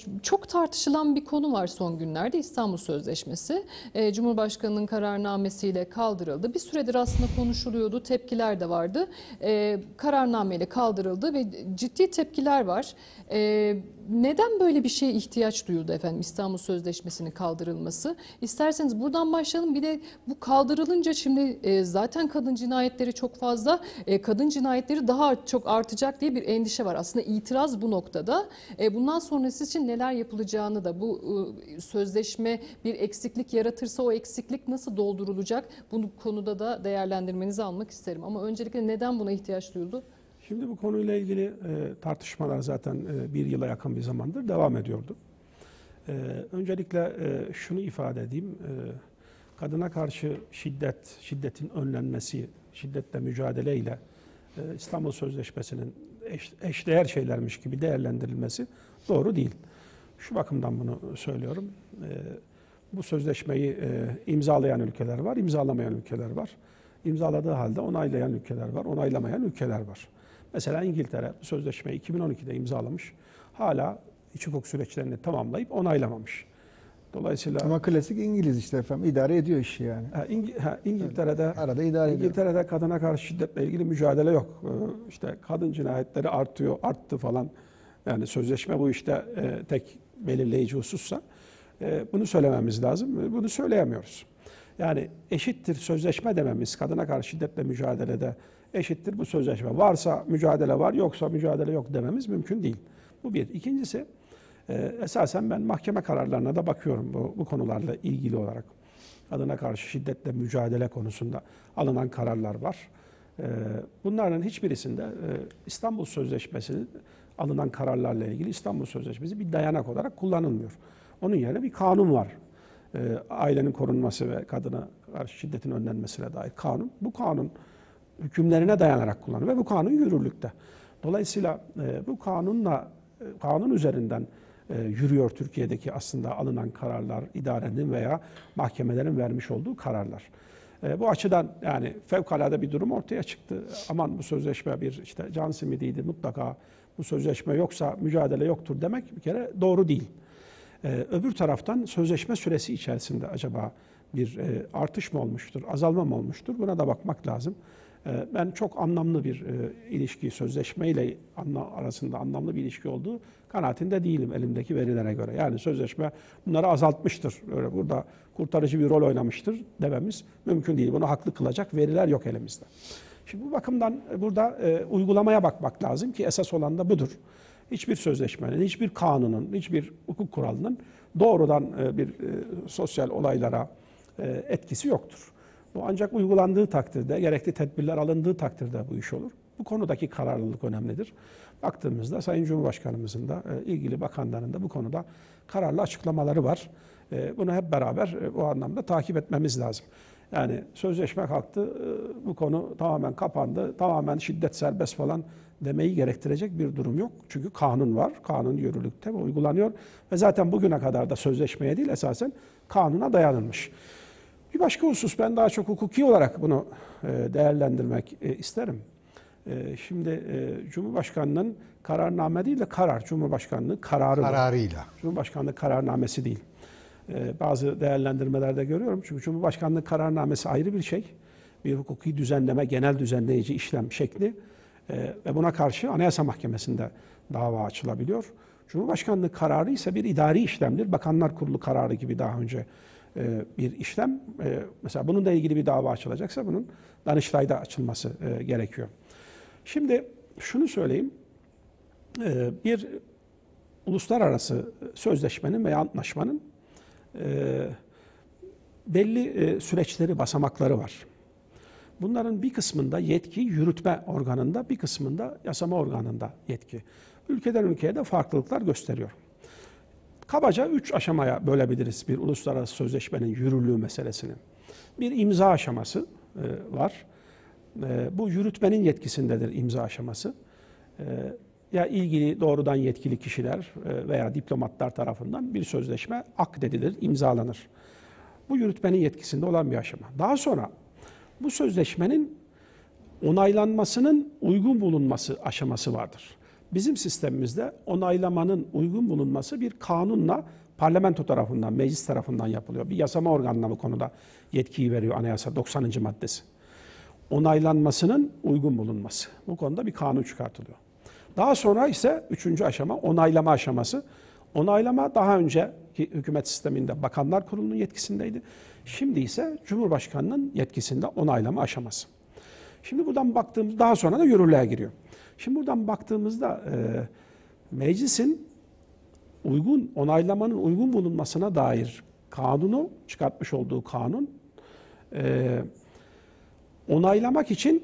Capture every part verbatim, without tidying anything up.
çok tartışılan bir konu var son günlerde, İstanbul Sözleşmesi. E, Cumhurbaşkanı'nın kararnamesiyle kaldırıldı. Bir süredir aslında konuşuluyordu, tepkiler de vardı. E, kararnameyle kaldırıldı ve ciddi tepkiler var. E, neden böyle bir şeye ihtiyaç duyuldu efendim, İstanbul Sözleşmesi'nin kaldırılması? İsterseniz buradan başlayalım. Bir de bu kaldırılınca şimdi e, zaten kadın cinayetleri çok fazla, e, kadın cinayetleri daha çok artacak diye bir endişe var. Aslında itiraz bu noktada. E, bundan sonrası için neler yapılacağını da, bu e, sözleşme bir eksiklik yaratırsa o eksiklik nasıl doldurulacak? Bu konuda da değerlendirmenizi almak isterim. Ama öncelikle neden buna ihtiyaç duyuldu? Şimdi bu konuyla ilgili e, tartışmalar zaten e, bir yıla yakın bir zamandır devam ediyordu. E, öncelikle e, şunu ifade edeyim. E, kadına karşı şiddet, şiddetin önlenmesi, şiddetle mücadeleyle e, İstanbul Sözleşmesi'nin eş, eşdeğer şeylermiş gibi değerlendirilmesi doğru değil. Şu bakımdan bunu söylüyorum. E, bu sözleşmeyi e, imzalayan ülkeler var, imzalamayan ülkeler var. İmzaladığı halde onaylayan ülkeler var, onaylamayan ülkeler var. Mesela İngiltere bu sözleşmeyi iki bin on ikide imzalamış. Hala iç hukuk süreçlerini tamamlayıp onaylamamış. Dolayısıyla ama klasik İngiliz işte efendim, idare ediyor işi yani. Ha, İngi, ha, İngiltere'de evet, arada idare İngiltere'de ediyor. kadına karşı şiddetle ilgili mücadele yok. Ee, işte kadın cinayetleri artıyor, arttı falan. Yani sözleşme bu işte e, tek belirleyici husussa. E, bunu söylememiz lazım. Bunu söyleyemiyoruz. Yani eşittir sözleşme dememiz, kadına karşı şiddetle mücadelede eşittir bu sözleşme. Varsa mücadele var, yoksa mücadele yok dememiz mümkün değil. Bu bir. İkincisi, e, esasen ben mahkeme kararlarına da bakıyorum bu, bu konularla ilgili olarak. Kadına karşı şiddetle mücadele konusunda alınan kararlar var. E, bunların hiçbirisinde e, İstanbul Sözleşmesi'nin alınan kararlarla ilgili İstanbul Sözleşmesi bir dayanak olarak kullanılmıyor. Onun yerine bir kanun var. E, ailenin korunması ve kadına karşı şiddetin önlenmesine dair kanun. Bu kanun hükümlerine dayanarak kullanılıyor ve bu kanun yürürlükte. Dolayısıyla e, bu kanunla, e, kanun üzerinden e, yürüyor Türkiye'deki aslında alınan kararlar, idarenin veya mahkemelerin vermiş olduğu kararlar. E, bu açıdan yani fevkalade bir durum ortaya çıktı. Aman bu sözleşme bir işte can simidiydi, mutlaka bu sözleşme yoksa mücadele yoktur demek bir kere doğru değil. Ee, öbür taraftan sözleşme süresi içerisinde acaba bir e, artış mı olmuştur, azalma mı olmuştur? Buna da bakmak lazım. Ee, ben çok anlamlı bir e, ilişki, sözleşmeyle anla, arasında anlamlı bir ilişki olduğu kanaatinde değilim elimdeki verilere göre. Yani sözleşme bunları azaltmıştır, öyle burada kurtarıcı bir rol oynamıştır dememiz mümkün değil. Bunu haklı kılacak veriler yok elimizde. Şimdi bu bakımdan burada e, uygulamaya bakmak lazım ki esas olan da budur. Hiçbir sözleşmenin, hiçbir kanunun, hiçbir hukuk kuralının doğrudan bir sosyal olaylara etkisi yoktur. Bu ancak uygulandığı takdirde, gerekli tedbirler alındığı takdirde bu iş olur. Bu konudaki kararlılık önemlidir. Baktığımızda Sayın Cumhurbaşkanımızın da ilgili bakanların da bu konuda kararlı açıklamaları var. Bunu hep beraber bu anlamda takip etmemiz lazım. Yani sözleşme kalktı, bu konu tamamen kapandı, tamamen şiddet serbest falan demeyi gerektirecek bir durum yok. Çünkü kanun var, kanun yürürlükte ve uygulanıyor. Ve zaten bugüne kadar da sözleşmeye değil esasen kanuna dayanılmış. Bir başka husus, ben daha çok hukuki olarak bunu değerlendirmek isterim. Şimdi Cumhurbaşkanı'nın kararname değil de karar, Cumhurbaşkanlığı kararı. Kararıyla. Cumhurbaşkanlığı kararnamesi değil. Bazı değerlendirmelerde görüyorum. Çünkü Cumhurbaşkanlığı kararnamesi ayrı bir şey. Bir hukuki düzenleme, genel düzenleyici işlem şekli. Ve buna karşı Anayasa Mahkemesi'nde dava açılabiliyor. Cumhurbaşkanlığı kararı ise bir idari işlemdir. Bakanlar Kurulu kararı gibi daha önce bir işlem. Mesela bununla ilgili bir dava açılacaksa bunun Danıştay'da açılması gerekiyor. Şimdi şunu söyleyeyim. Bir uluslararası sözleşmenin veya antlaşmanın belli süreçleri, basamakları var. Bunların bir kısmında yetki yürütme organında, bir kısmında yasama organında yetki. Ülkeden ülkeye de farklılıklar gösteriyor. Kabaca üç aşamaya bölebiliriz bir uluslararası sözleşmenin yürürlüğü meselesini. Bir imza aşaması var. Bu yürütmenin yetkisindedir imza aşaması. Ya ilgili doğrudan yetkili kişiler veya diplomatlar tarafından bir sözleşme akdedilir, imzalanır. Bu yürütmenin yetkisinde olan bir aşama. Daha sonra bu sözleşmenin onaylanmasının uygun bulunması aşaması vardır. Bizim sistemimizde onaylamanın uygun bulunması bir kanunla parlamento tarafından, meclis tarafından yapılıyor. Bir yasama organına bu konuda yetkiyi veriyor anayasa doksanıncı maddesi. Onaylanmasının uygun bulunması. Bu konuda bir kanun çıkartılıyor. Daha sonra ise üçüncü aşama onaylama aşaması. Onaylama daha önceki hükümet sisteminde Bakanlar Kurulu'nun yetkisindeydi. Şimdi ise Cumhurbaşkanı'nın yetkisinde onaylama aşaması. Şimdi buradan baktığımız daha sonra da yürürlüğe giriyor. Şimdi buradan baktığımızda e, meclisin uygun onaylamanın uygun bulunmasına dair kanunu çıkartmış olduğu kanun e, onaylamak için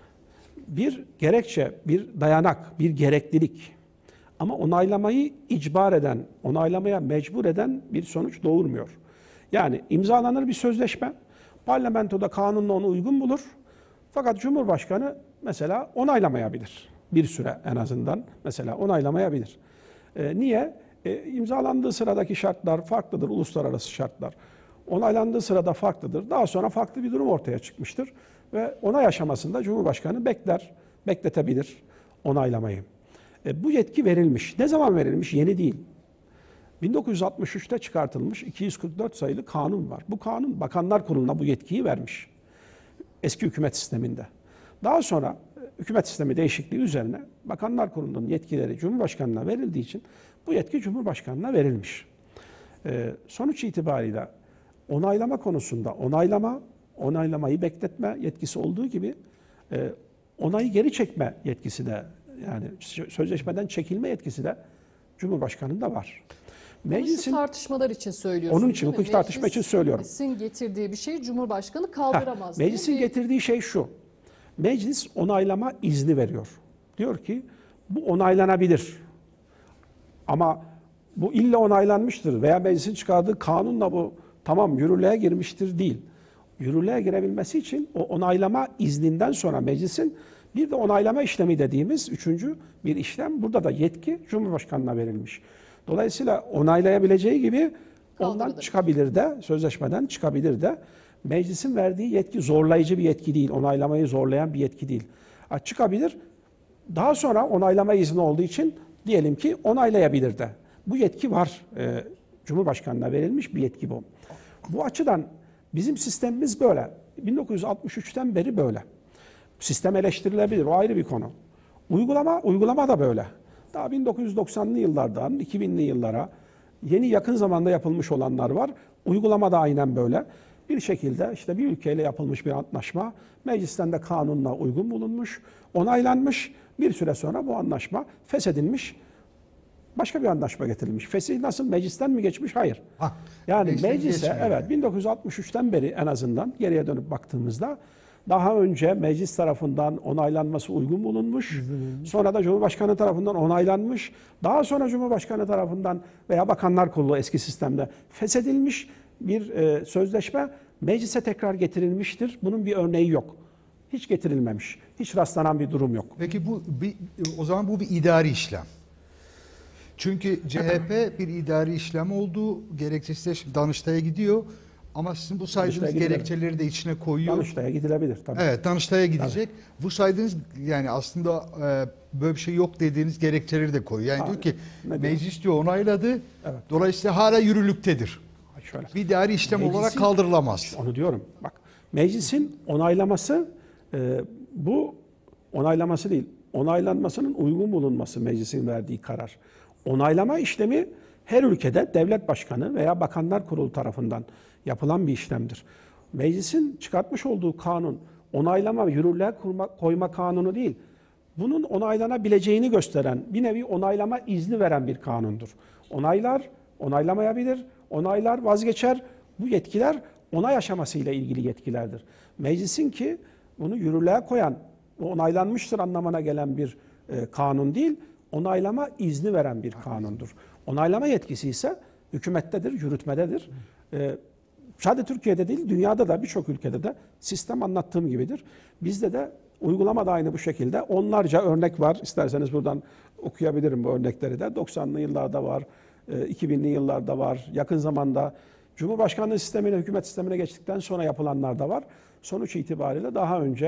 bir gerekçe, bir dayanak, bir gereklilik. Ama onaylamayı icbar eden, onaylamaya mecbur eden bir sonuç doğurmuyor. Yani imzalanır bir sözleşme, parlamentoda kanunla onu uygun bulur. Fakat Cumhurbaşkanı mesela onaylamayabilir. Bir süre en azından mesela onaylamayabilir. E, niye? E, imzalandığı sıradaki şartlar farklıdır, uluslararası şartlar. Onaylandığı sırada farklıdır. Daha sonra farklı bir durum ortaya çıkmıştır. Ve onay aşamasında Cumhurbaşkanı bekler, bekletebilir onaylamayı. E, bu yetki verilmiş. Ne zaman verilmiş? Yeni değil. bin dokuz yüz altmış üçte çıkartılmış iki yüz kırk dört sayılı kanun var. Bu kanun Bakanlar Kurulu'na bu yetkiyi vermiş. Eski hükümet sisteminde. Daha sonra hükümet sistemi değişikliği üzerine Bakanlar Kurulu'nun yetkileri Cumhurbaşkanı'na verildiği için bu yetki Cumhurbaşkanı'na verilmiş. E, sonuç itibariyle onaylama konusunda onaylama, onaylamayı bekletme yetkisi olduğu gibi e, onayı geri çekme yetkisi de yani sözleşmeden çekilme yetkisi de Cumhurbaşkanı'nda var. Meclisin tartışmalar için söylüyorsunuz. Onun için hukuki tartışma için söylüyorum. Meclisin getirdiği bir şeyi Cumhurbaşkanı kaldıramaz. Ha, meclisin bir... getirdiği şey şu. Meclis onaylama izni veriyor. Diyor ki bu onaylanabilir. Ama bu illa onaylanmıştır veya meclisin çıkardığı kanunla bu tamam yürürlüğe girmiştir değil. Yürürlüğe girebilmesi için o onaylama izninden sonra meclisin bir de onaylama işlemi dediğimiz üçüncü bir işlem. Burada da yetki Cumhurbaşkanı'na verilmiş. Dolayısıyla onaylayabileceği gibi ondan Kaldırılır. çıkabilir de, sözleşmeden çıkabilir de. Meclisin verdiği yetki zorlayıcı bir yetki değil, onaylamayı zorlayan bir yetki değil. Ha, çıkabilir, daha sonra onaylama izni olduğu için diyelim ki onaylayabilir de. Bu yetki var, ee, Cumhurbaşkanı'na verilmiş bir yetki bu. Bu açıdan bizim sistemimiz böyle. bin dokuz yüz altmış üçten beri böyle. Sistem eleştirilebilir, o ayrı bir konu. Uygulama, uygulama da böyle. Daha bin dokuz yüz doksanlı yıllardan iki binli yıllara yeni yakın zamanda yapılmış olanlar var. Uygulama da aynen böyle. Bir şekilde işte bir ülkeyle yapılmış bir antlaşma meclisten de kanunla uygun bulunmuş, onaylanmış. Bir süre sonra bu anlaşma feshedilmiş. Başka bir anlaşma getirilmiş. Fesih nasıl? Meclisten mi geçmiş? Hayır. Ha, yani meclisten meclise geçmiyor. evet bin dokuz yüz altmış üçten beri en azından geriye dönüp baktığımızda daha önce meclis tarafından onaylanması uygun bulunmuş. Sonra da Cumhurbaşkanı tarafından onaylanmış. Daha sonra Cumhurbaşkanı tarafından veya Bakanlar Kurulu eski sistemde feshedilmiş bir e, sözleşme meclise tekrar getirilmiştir. Bunun bir örneği yok. Hiç getirilmemiş. Hiç rastlanan bir durum yok. Peki bu bir, o zaman bu bir idari işlem. Çünkü C H P bir idari işlem olduğu gerekçesi de şimdi Danıştay'a gidiyor. Ama sizin bu saydığınız Danıştay'a gidilir. gerekçeleri de içine koyuyor. Danıştay'a gidilebilir tabii. Evet, Danıştay'a gidecek. Bu saydığınız yani aslında e, böyle bir şey yok dediğiniz gerekçeleri de koyuyor. Yani Ha, diyor ki ne diyor? meclis diyor onayladı. Evet. Dolayısıyla hala yürürlüktedir. Şöyle. Bir idari işlem Meclisin- olarak kaldırılamaz. Onu diyorum. Bak meclisin onaylaması e, bu onaylaması değil. Onaylanmasının uygun bulunması meclisin verdiği karar. Onaylama işlemi her ülkede devlet başkanı veya bakanlar kurulu tarafından yapılan bir işlemdir. Meclisin çıkartmış olduğu kanun onaylama ve yürürlüğe kurma, koyma kanunu değil. Bunun onaylanabileceğini gösteren bir nevi onaylama izni veren bir kanundur. Onaylar, onaylamayabilir, onaylar vazgeçer. Bu yetkiler onay aşamasıyla ilgili yetkilerdir. Meclisin ki bunu yürürlüğe koyan, onaylanmıştır anlamına gelen bir e, kanun değil, onaylama izni veren bir kanundur. Onaylama yetkisi ise hükümettedir, yürütmededir. E, sadece Türkiye'de değil, dünyada da birçok ülkede de sistem anlattığım gibidir. Bizde de uygulama da aynı bu şekilde. Onlarca örnek var. İsterseniz buradan okuyabilirim bu örnekleri de. doksanlı yıllarda var, iki binli yıllarda var. Yakın zamanda Cumhurbaşkanlığı sistemine, hükümet sistemine geçtikten sonra yapılanlar da var. Sonuç itibariyle daha önce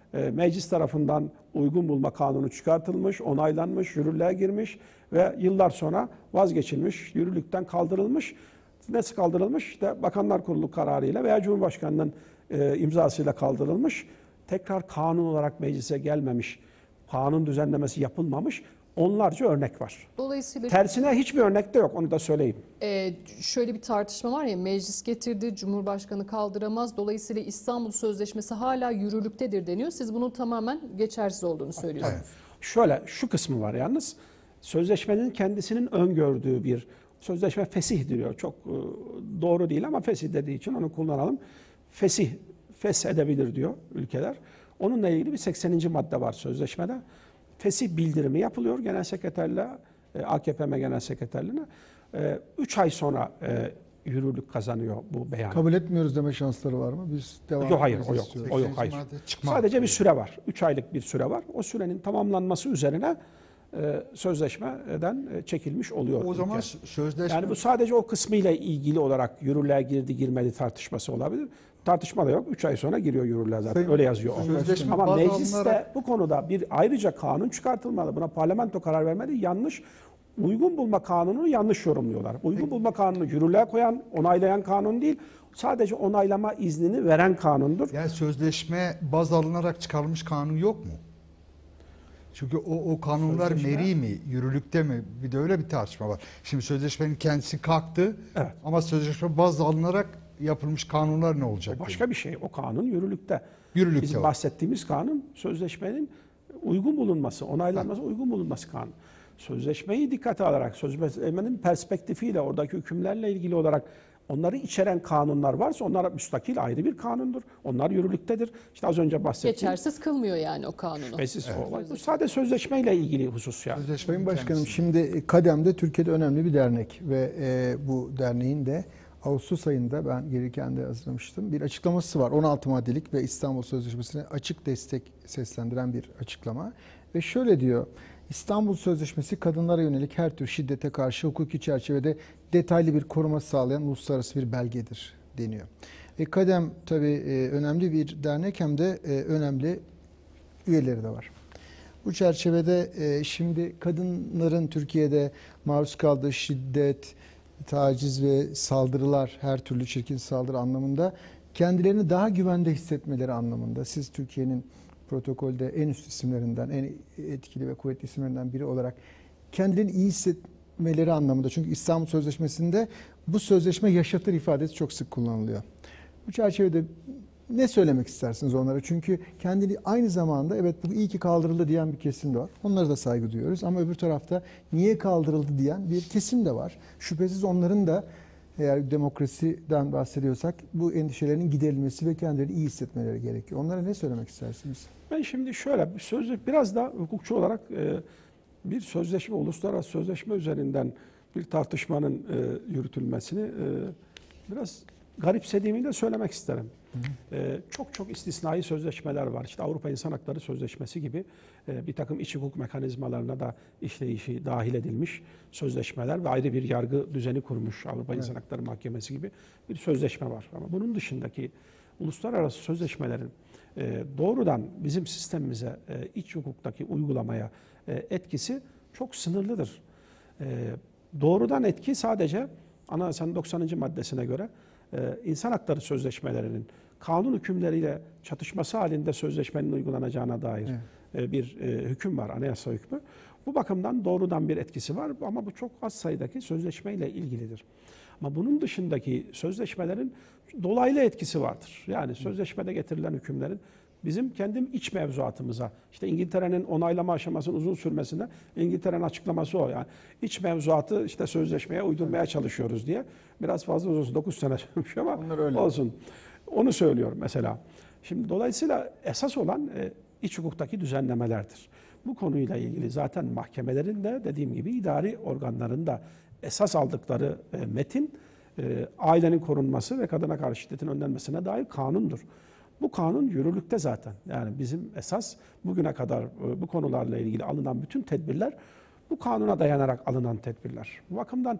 e, meclis tarafından uygun bulma kanunu çıkartılmış, onaylanmış, yürürlüğe girmiş ve yıllar sonra vazgeçilmiş, yürürlükten kaldırılmış. Nasıl kaldırılmış? İşte Bakanlar Kurulu kararıyla veya Cumhurbaşkanı'nın e, imzasıyla kaldırılmış. Tekrar kanun olarak meclise gelmemiş, kanun düzenlemesi yapılmamış onlarca örnek var. Dolayısıyla Tersine hiçbir örnek de yok, onu da söyleyeyim. e, şöyle bir tartışma var ya, meclis getirdi, Cumhurbaşkanı kaldıramaz. Dolayısıyla İstanbul Sözleşmesi hala yürürlüktedir deniyor. Siz bunun tamamen geçersiz olduğunu söylüyorsunuz. Evet. Şöyle, şu kısmı var yalnız. Sözleşmenin kendisinin öngördüğü bir sözleşme, fesih diyor. Çok e, doğru değil ama fesih dediği için onu kullanalım. Fesih, feshedebilir diyor ülkeler. Onunla ilgili bir sekseninci madde var sözleşmede. Fesih bildirimi yapılıyor genel sekreterle, e, A K P M Genel Sekreterliğine. üç ay sonra e, yürürlük kazanıyor bu beyan. Kabul etmiyoruz deme şansları var mı? Biz devam Yok, hayır, etmemizi o yok. istiyoruz. O yok, hayır. Çıkmaz. Sadece bir süre var. üç aylık bir süre var. O sürenin tamamlanması üzerine e, sözleşmeden e, çekilmiş oluyor. O zaman ülke. sözleşme Yani bu sadece o kısmıyla ilgili olarak yürürlüğe girdi girmedi tartışması olabilir. Tartışma da yok. üç ay sonra giriyor yürürlüğe zaten. Sayın- Öyle yazıyor. Sayın orada. Sözleşme Ama baz mecliste alınarak- bu konuda bir ayrıca kanun çıkartılmalı. Buna parlamento karar vermedi. Yanlış. Uygun bulma kanununu yanlış yorumluyorlar. Uygun bulma kanunu yürürlüğe koyan, onaylayan kanun değil. Sadece onaylama iznini veren kanundur. yani sözleşme baz alınarak çıkarılmış kanun yok mu? Çünkü o, o kanunlar Sözleşme- meri mi, yürürlükte mi? Bir de öyle bir tartışma var. Şimdi sözleşmenin kendisi kalktı Evet. ama sözleşme baz alınarak yapılmış kanunlar ne olacak? O başka bir şey. O kanun yürürlükte. Yürürlükte Bizim var. bahsettiğimiz kanun sözleşmenin uygun bulunması, onaylanması, uygun bulunması kanunu. Sözleşmeyi dikkate alarak, sözleşmenin perspektifiyle, oradaki hükümlerle ilgili olarak onları içeren kanunlar varsa onlar müstakil ayrı bir kanundur. Onlar yürürlüktedir. İşte az önce bahsettiğim. Geçersiz kılmıyor yani o kanunu. Şüphesiz o olay. Bu sadece sözleşmeyle ilgili husus yani. Sözleşmenin Sayın Başkanım, kendisi. şimdi KADEM de Türkiye'de önemli bir dernek ve e, bu derneğin de Ağustos ayında, ben gelirken de hazırlamıştım, bir açıklaması var. on altı maddelik ve İstanbul Sözleşmesi'ne açık destek seslendiren bir açıklama. Ve şöyle diyor: İstanbul Sözleşmesi kadınlara yönelik her tür şiddete karşı hukuki çerçevede detaylı bir koruma sağlayan uluslararası bir belgedir deniyor. E, KADEM tabii e, önemli bir dernek, hem de e, önemli üyeleri de var. Bu çerçevede e, şimdi kadınların Türkiye'de maruz kaldığı şiddet, taciz ve saldırılar, her türlü çirkin saldırı anlamında kendilerini daha güvende hissetmeleri anlamında, siz Türkiye'nin protokolde en üst isimlerinden, en etkili ve kuvvetli isimlerinden biri olarak kendilerini iyi hissetmeleri anlamında, çünkü İstanbul Sözleşmesi'nde bu sözleşme yaşatır ifadesi çok sık kullanılıyor. Bu çerçevede ne söylemek istersiniz onlara? Çünkü kendini aynı zamanda evet bu iyi ki kaldırıldı diyen bir kesim de var. Onlara da saygı duyuyoruz. Ama öbür tarafta niye kaldırıldı diyen bir kesim de var. Şüphesiz onların da, eğer demokrasiden bahsediyorsak, bu endişelerinin giderilmesi ve kendilerini iyi hissetmeleri gerekiyor. Onlara ne söylemek istersiniz? Ben şimdi şöyle bir sözle biraz da hukukçu olarak e, bir sözleşme, uluslararası sözleşme üzerinden bir tartışmanın e, yürütülmesini e, biraz garipsediğimi de söylemek isterim. Hı hı. E, çok çok istisnai sözleşmeler var. İşte Avrupa İnsan Hakları Sözleşmesi gibi e, bir takım iç hukuk mekanizmalarına da işleyişi dahil edilmiş sözleşmeler ve ayrı bir yargı düzeni kurmuş Avrupa Evet. İnsan Hakları Mahkemesi gibi bir sözleşme var. Ama bunun dışındaki uluslararası sözleşmelerin e, doğrudan bizim sistemimize, e, iç hukuktaki uygulamaya e, etkisi çok sınırlıdır. E, doğrudan etki sadece Anayasanın doksanıncı maddesine göre e, insan hakları sözleşmelerinin kanun hükümleriyle çatışması halinde sözleşmenin uygulanacağına dair Evet. e, bir e, hüküm var, anayasa hükmü. Bu bakımdan doğrudan bir etkisi var ama bu çok az sayıdaki sözleşmeyle ilgilidir. Ama bunun dışındaki sözleşmelerin dolaylı etkisi vardır. Yani sözleşmede getirilen hükümlerin bizim kendim iç mevzuatımıza, işte İngiltere'nin onaylama aşamasının uzun sürmesinde İngiltere'nin açıklaması o. Yani iç mevzuatı işte sözleşmeye uydurmaya çalışıyoruz diye. Biraz fazla uzun, dokuz sene sürmüş ama Onlar öyle. olsun. Onu söylüyorum mesela. Şimdi dolayısıyla esas olan e, iç hukuktaki düzenlemelerdir. Bu konuyla ilgili zaten mahkemelerin de dediğim gibi idari organların da esas aldıkları e, metin e, ailenin korunması ve kadına karşı şiddetin önlenmesine dair kanundur. Bu kanun yürürlükte zaten. Yani bizim esas bugüne kadar e, bu konularla ilgili alınan bütün tedbirler bu kanuna dayanarak alınan tedbirler. Bu bakımdan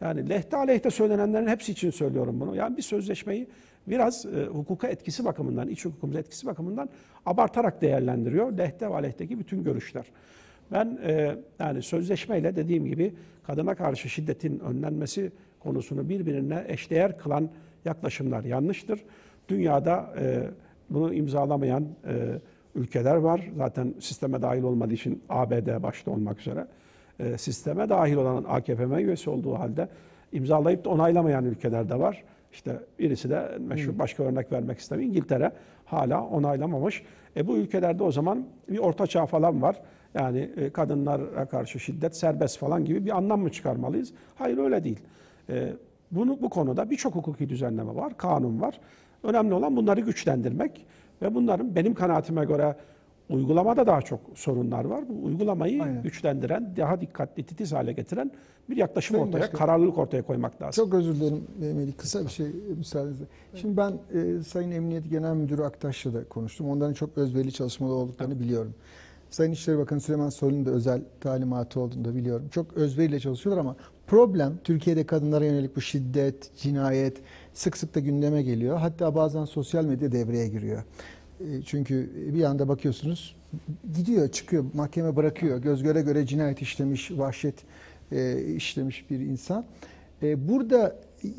Yani lehte aleyhte söylenenlerin hepsi için söylüyorum bunu. Yani bir sözleşmeyi biraz e, hukuka etkisi bakımından, iç hukukumuz etkisi bakımından abartarak değerlendiriyor. Lehte ve aleyhteki bütün görüşler. Ben e, yani sözleşmeyle dediğim gibi kadına karşı şiddetin önlenmesi konusunu birbirine eşdeğer kılan yaklaşımlar yanlıştır. Dünyada e, bunu imzalamayan e, ülkeler var. Zaten sisteme dahil olmadığı için A B D başta olmak üzere. E, sisteme dahil olan A K P M üyesi olduğu halde imzalayıp da onaylamayan ülkeler de var. İşte birisi de meşhur, başka örnek vermek istemiyorum. İngiltere hala onaylamamış. E bu ülkelerde o zaman bir ortaçağ falan var. Yani e, kadınlara karşı şiddet serbest falan gibi bir anlam mı çıkarmalıyız? Hayır, öyle değil. E, bunu bu konuda birçok hukuki düzenleme var, kanun var. Önemli olan bunları güçlendirmek ve bunların benim kanaatime göre uygulamada daha çok sorunlar var. Bu uygulamayı Aynen. güçlendiren, daha dikkatli, titiz hale getiren bir yaklaşım Sayın ortaya, Başkan, kararlılık ortaya koymak lazım. Çok özür dilerim Melih, kısa bir şey müsaadenizle. Şimdi ben e, Sayın Emniyet Genel Müdürü Aktaş'la da konuştum. Onların çok özverili çalışmalı olduklarını biliyorum. Sayın İçişleri Bakanı Süleyman Soylu'nun da özel talimatı olduğunu da biliyorum. Çok özveriyle çalışıyorlar ama problem Türkiye'de kadınlara yönelik bu şiddet, cinayet sık sık da gündeme geliyor. Hatta bazen sosyal medya devreye giriyor. E, çünkü bir anda bakıyorsunuz gidiyor, çıkıyor, mahkeme bırakıyor. Göz göre göre cinayet işlemiş, vahşet e, işlemiş bir insan. E, burada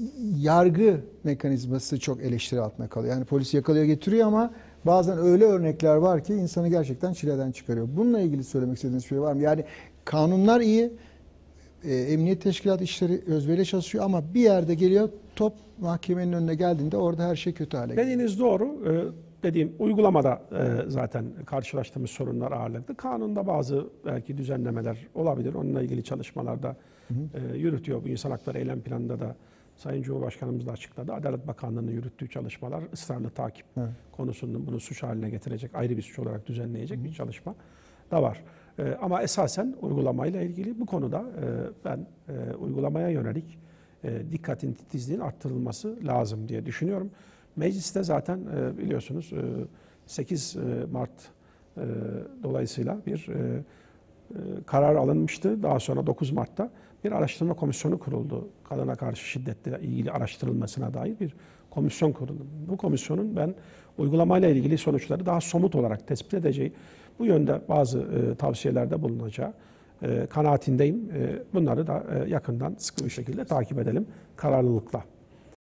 yargı mekanizması çok eleştiri altında kalıyor. Yani polis yakalıyor, getiriyor ama bazen öyle örnekler var ki insanı gerçekten çileden çıkarıyor. Bununla ilgili söylemek istediğiniz bir şey var mı? Yani kanunlar iyi, e, emniyet teşkilatı işleri özveriyle çalışıyor ama bir yerde geliyor, top mahkemenin önüne geldiğinde orada her şey kötü hale geliyor. Dediğiniz doğru. Ee, dediğim uygulamada e, zaten karşılaştığımız sorunlar ağırlıklı. Kanunda bazı belki düzenlemeler olabilir. Onunla ilgili çalışmalarda e, yürütüyor. Bu insan hakları eylem planında da Sayın Cumhurbaşkanımız da açıkladı. Adalet Bakanlığı'nın yürüttüğü çalışmalar ısrarlı takip Evet. konusunda bunu suç haline getirecek, ayrı bir suç olarak düzenleyecek bir çalışma da var. E, ama esasen uygulamayla ilgili bu konuda e, ben e, uygulamaya yönelik e, dikkatin, titizliğin arttırılması lazım diye düşünüyorum. Mecliste zaten e, biliyorsunuz e, sekiz Mart e, dolayısıyla bir e, e, karar alınmıştı. Daha sonra dokuz Mart'ta bir araştırma komisyonu kuruldu. Kadına karşı şiddetle ilgili araştırılmasına dair bir komisyon kuruldu. Bu komisyonun ben uygulamayla ilgili sonuçları daha somut olarak tespit edeceği, bu yönde bazı e, tavsiyelerde bulunacağı e, kanaatindeyim. E, bunları da e, yakından sıkı bir şekilde takip edelim kararlılıkla.